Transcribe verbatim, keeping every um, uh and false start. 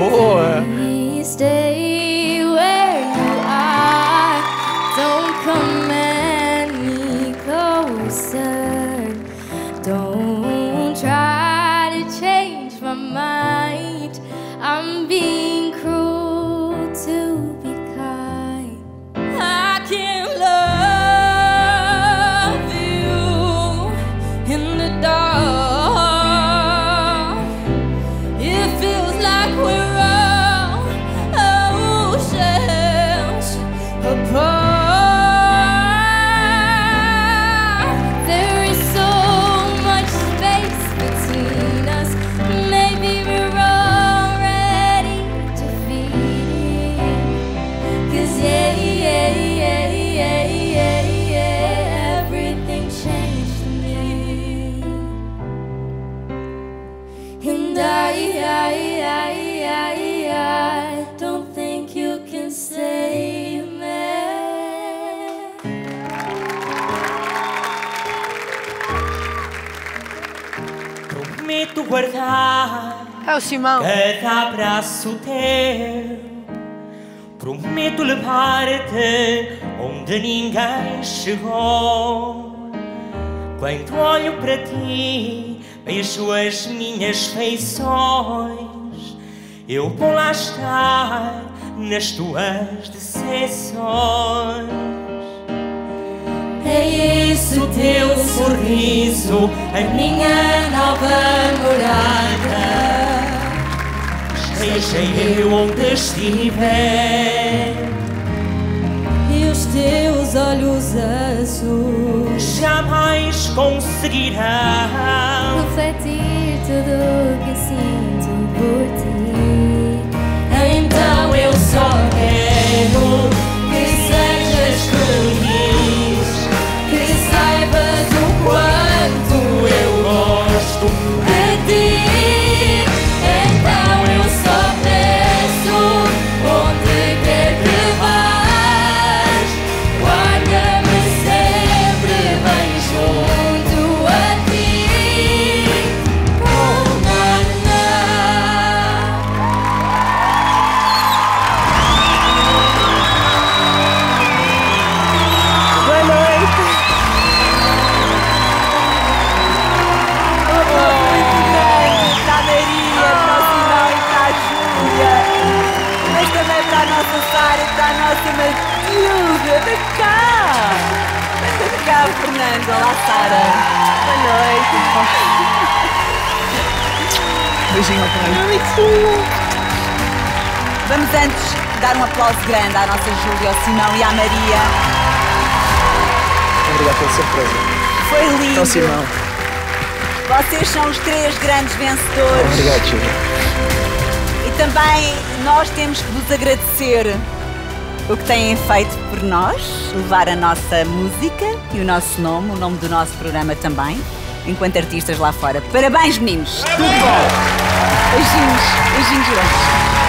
Boa! Stay where you are. Don't come any closer. Don't try to change my mind. I'm being cruel to be kind. I can't love you in the dark. It feels like we're all oceans apart. There is so much space between us. Maybe we're already defeated. 'Cause yeah, yeah, yeah, yeah, yeah, yeah, everything changed for me. And I, I, I, I, I don't think you can save me. Prometo guardar É o Simão. cada abraço teu. Prometo levar-te onde ninguém chegou. Quando olho para ti, vejo as minhas feições. Eu vou lá estar nas tuas decepções. É esse o teu sorriso, a minha nova morada. Esteja eu onde estiver, E os teus olhos azuis jamais conseguirão refletir tudo o que sinto por ti. Então eu só quero que sejas feliz, que saibas o quanto eu gosto de ti. Então eu só peço, onde quer que vás, guarda-me sempre bem junto a ti. Oh, na, na. Boa noite! Muito grande para a Maria, para o Simão e para a Júlia, mas também para a nossa Sara e para a nossa Matilde. Vem cá! Vem cá, Fernando. Olá, Sara. Boa noite. Beijinho ao pai. Vamos antes dar um aplauso grande à nossa Júlia, ao Simão e à Maria. Obrigado pela surpresa. Foi lindo. Então, Simão. Vocês são os três grandes vencedores. Obrigado, Júlia. E também nós temos que vos agradecer o que têm feito por nós, levar a nossa música e o nosso nome, o nome do nosso programa também, enquanto artistas lá fora. Parabéns, meninos! Tudo bom! Beijinhos, beijinhos grandes.